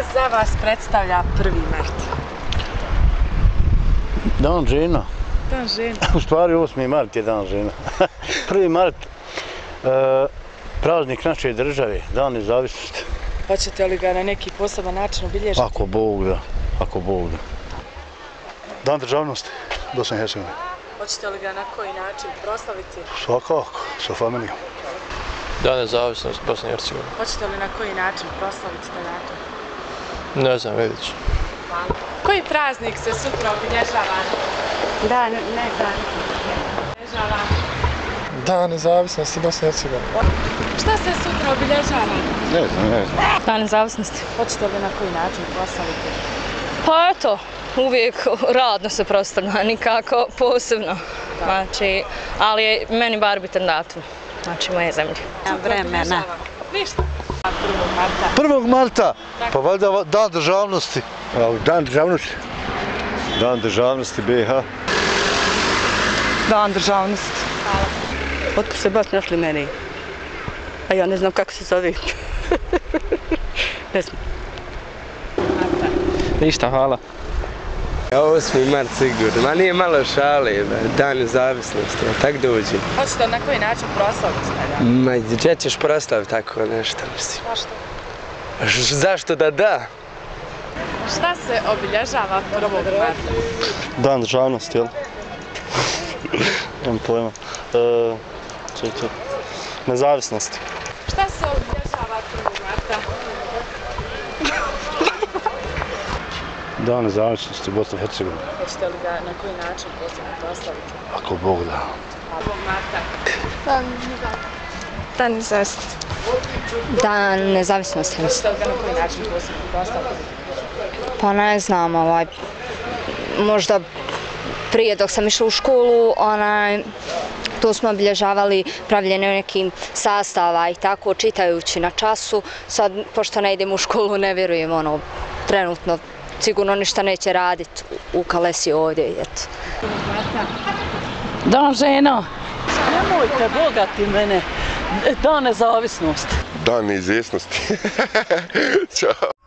za vas predstavlja 1. mart? Dan žena. Dan žena. U stvari 8. mart je dan žena. 1. mart, praznik naše države, dan nezavisnosti. Hoćete li ga na neki poseban način obilježiti? Ako Bog da, ako Bog da. Dan državnosti, Bosne i Hercegovine. Hoćete li ga na koji način proslaviti? Svakako, sa familijom. Dan nezavisnosti Bosne i Hercegovine. Hoćete li na koji način proslaviti taj datum? Ne znam, vidjet ću. Koji praznik se sutra obilježava? Da, ne znam. Obilježava. Dan nezavisnosti Bosne i Hercegovine. Šta se sutra obilježava? Ne znam. Dan nezavisnosti. Hoćete li na koji način proslaviti? Pa eto, uvijek radno se proslavlja, nikako posebno. Znači, ali je meni bar bitan datum. Znači, moje zemlje. Vremena. Ništa. 1. marta. 1. marta, pa valjda dan državnosti. Dan državnosti. Dan državnosti BiH. Dan državnosti. Hvala. Otkud se baš našli meni? A ja ne znam kako se zove. Ne znam. Ništa, hvala. 8. mart sigurno, ma nije malo šale, dan nezavisnosti, tak dođe. Hoćete li na koji način proslaviti taj dan? Ma gdje ćeš proslaviti tako nešto, mislim. Zašto? Zašto da da? Šta se obilježava 1. marta? Dan državnosti, jel? Nemam pojma. Nezavisnosti. Šta se obilježava 1. marta? Dan nezavisnosti Bosne i Hercegovine. Hoćete li ga na koji način posebno proslaviti? Ako Bog da. 1. marta. Dan nezavisnosti. Dan nezavisnosti. Hoćete li ga na koji način posebno proslaviti? Pa ne znam, možda prije dok sam išla u školu, tu smo obilježavali pravljenje nekim sastava i tako, čitajući na času. Sad, pošto ne idem u školu, ne vjerujem, trenutno sigurno ništa neće raditi u Kalesi ovdje, eto. Dan žena. Nemojte bogati mene. Dan nezavisnosti. Dan neizvjesnosti. Ćao.